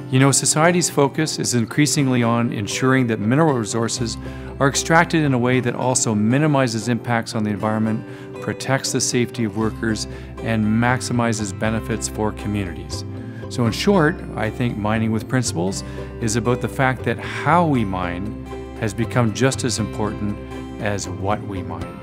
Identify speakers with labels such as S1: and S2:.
S1: You know, society's focus is increasingly on ensuring that mineral resources are extracted in a way that also minimizes impacts on the environment, protects the safety of workers, and maximizes benefits for communities. So in short, I think mining with principles is about the fact that how we mine has become just as important as what we mine.